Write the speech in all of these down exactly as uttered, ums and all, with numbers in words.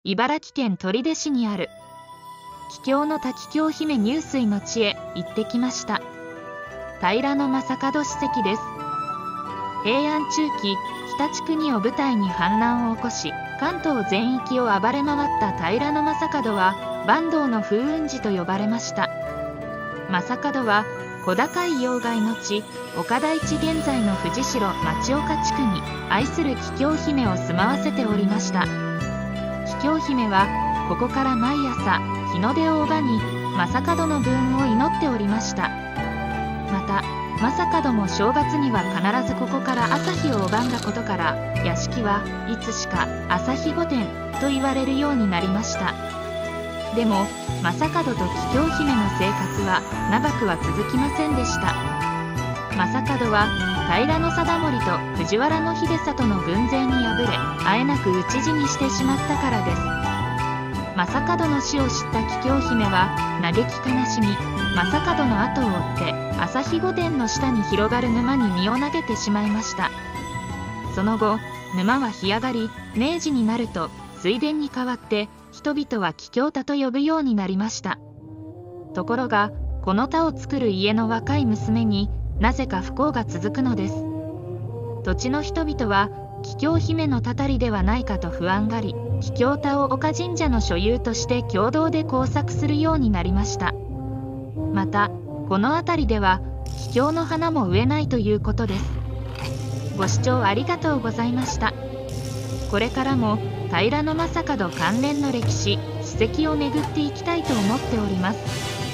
茨城県取手市にある桔梗の滝京姫入水の地へ行ってきました。平将門史跡です。平安中期、日立国を舞台に反乱を起こし、関東全域を暴れ回った平将門は坂東の風雲児と呼ばれました。将門は小高い要害の地、岡台地現在の藤代町岡地区に愛する桔梗姫を住まわせておりました。桔梗姫はここから毎朝日の出を拝み、将門の分を祈っておりました。また将門も正月には必ずここから朝日を拝んだことから、屋敷はいつしか朝日御殿と言われるようになりました。でも将門と桔梗姫の生活は長くは続きませんでした。将門は平貞盛と藤原秀里の軍勢に敗れ、あえなく討ち死にしてしまったからです。将門の死を知った桔梗姫は嘆き悲しみ、将門の後を追って朝日御殿の下に広がる沼に身を投げてしまいました。その後沼は干上がり、明治になると水田に代わって人々は桔梗田と呼ぶようになりました。ところがこの田を作る家の若い娘になぜか不幸が続くのです。土地の人々は桔梗姫のたたりではないかと不安がり、桔梗田を岡神社の所有として共同で耕作するようになりました。またこの辺りでは桔梗の花も植えないということです。ご視聴ありがとうございました。これからも平将門関連の歴史史跡を巡っていきたいと思っております。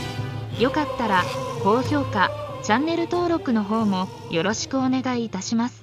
よかったら高評価、チャンネル登録の方もよろしくお願いいたします。